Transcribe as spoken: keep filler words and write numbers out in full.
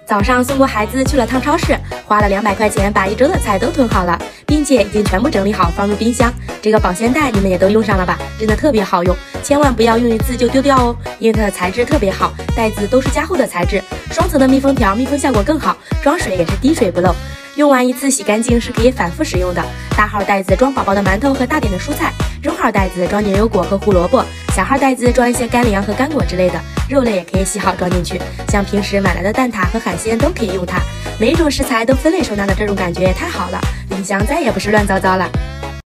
早上送过孩子去了趟超市，花了两百块钱把一周的菜都囤好了，并且已经全部整理好放入冰箱。这个保鲜袋你们也都用上了吧？真的特别好用，千万不要用一次就丢掉哦，因为它的材质特别好，袋子都是加厚的材质，双层的密封条，密封效果更好，装水也是滴水不漏。用完一次洗干净是可以反复使用的。大号袋子装宝宝的馒头和大点的蔬菜，中号袋子装牛油果和胡萝卜，小号袋子装一些干粮和干果之类的，肉类也可以洗好装进去。像平时买来的蛋挞和海鲜都可以用它，每一种食材都分类收纳的这种感觉也太好了，冰箱再也不是乱糟糟了。